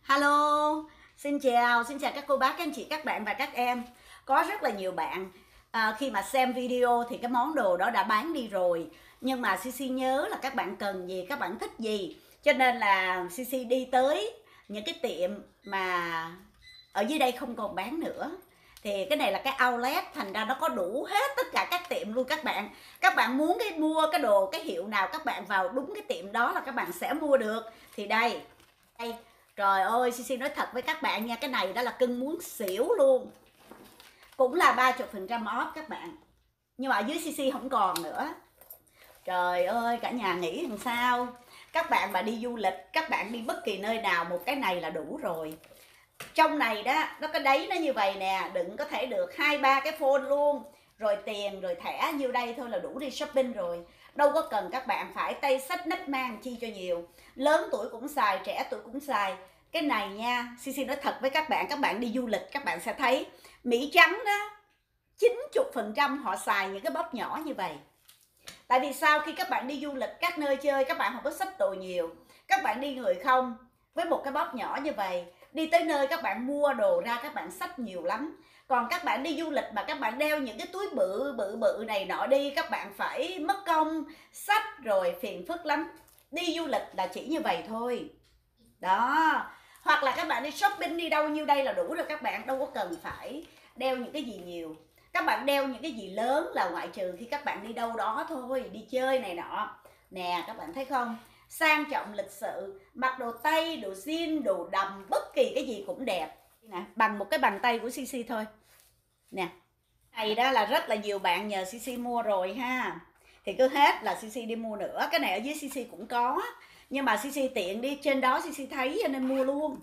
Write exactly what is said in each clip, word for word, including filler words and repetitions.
Hello, xin chào, xin chào các cô bác, các anh chị, các bạn và các em. Có rất là nhiều bạn à, khi mà xem video thì cái món đồ đó đã bán đi rồi. Nhưng mà xê xê nhớ là các bạn cần gì, các bạn thích gì. Cho nên là xê xê đi tới những cái tiệm mà ở dưới đây không còn bán nữa. Thì cái này là cái outlet, thành ra nó có đủ hết tất cả các tiệm luôn các bạn. Các bạn muốn cái mua cái đồ, cái hiệu nào các bạn vào đúng cái tiệm đó là các bạn sẽ mua được. Thì đây, đây. Trời ơi, xê xê nói thật với các bạn nha, cái này đó là cưng muốn xỉu luôn. Cũng là ba mươi phần trăm off các bạn. Nhưng mà ở dưới xê xê không còn nữa. Trời ơi, cả nhà nghĩ làm sao? Các bạn mà đi du lịch, các bạn đi bất kỳ nơi nào, một cái này là đủ rồi. Trong này đó, nó có đáy nó như vậy nè, đựng có thể được hai ba cái phone luôn. Rồi tiền, rồi thẻ nhiêu đây thôi là đủ đi shopping rồi. Đâu có cần các bạn phải tay xách nách mang chi cho nhiều. Lớn tuổi cũng xài, trẻ tuổi cũng xài. Cái này nha, xê xê nói thật với các bạn, các bạn đi du lịch các bạn sẽ thấy Mỹ trắng đó, chín mươi phần trăm họ xài những cái bóp nhỏ như vậy. Tại vì sao? Khi các bạn đi du lịch các nơi chơi, các bạn không có xách đồ nhiều, các bạn đi người không, với một cái bóp nhỏ như vậy, đi tới nơi các bạn mua đồ ra các bạn xách nhiều lắm. Còn các bạn đi du lịch mà các bạn đeo những cái túi bự bự bự này nọ đi, các bạn phải mất công xách rồi phiền phức lắm. Đi du lịch là chỉ như vậy thôi đó. Hoặc là các bạn đi shopping đi đâu nhiêu đây là đủ rồi, các bạn đâu có cần phải đeo những cái gì nhiều. Các bạn đeo những cái gì lớn là ngoại trừ khi các bạn đi đâu đó thôi, đi chơi này nọ. Nè các bạn thấy không, sang trọng lịch sự, mặc đồ tây, đồ jean, đồ đầm, bất kỳ cái gì cũng đẹp nè, bằng một cái bàn tay của xê xê thôi nè. Này đó là rất là nhiều bạn nhờ xê xê mua rồi ha, thì cứ hết là xê xê đi mua nữa. Cái này ở dưới xê xê cũng có, nhưng mà xê xê tiện đi trên đó xê xê thấy cho nên mua luôn.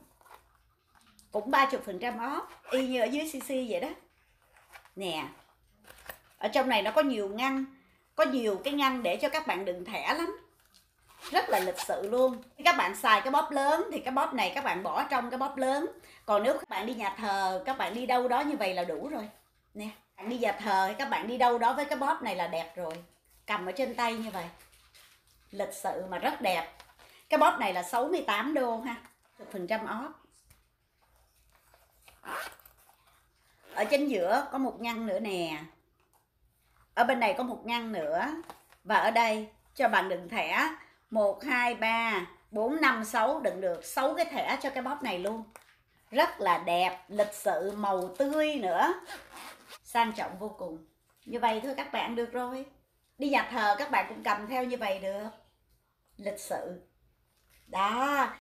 Cũng ba mươi phần trăm off, y như ở dưới xê xê vậy đó. Nè, ở trong này nó có nhiều ngăn, có nhiều cái ngăn để cho các bạn đựng thẻ lắm. Rất là lịch sự luôn. Khi các bạn xài cái bóp lớn thì cái bóp này các bạn bỏ trong cái bóp lớn. Còn nếu các bạn đi nhà thờ, các bạn đi đâu đó như vậy là đủ rồi. Nè, bạn đi nhà thờ hay các bạn đi đâu đó với cái bóp này là đẹp rồi. Cầm ở trên tay như vậy, lịch sự mà rất đẹp. Cái bóp này là sáu mươi tám đô ha, mười phần trăm off. Ở trên giữa có một ngăn nữa nè. Ở bên này có một ngăn nữa. Và ở đây cho bạn đựng thẻ một, hai, ba, bốn, năm, sáu, đựng được sáu cái thẻ cho cái bóp này luôn. Rất là đẹp, lịch sự, màu tươi nữa. Sang trọng vô cùng. Như vậy thôi các bạn được rồi. Đi nhà thờ các bạn cũng cầm theo như vậy được. Lịch sự. Đó,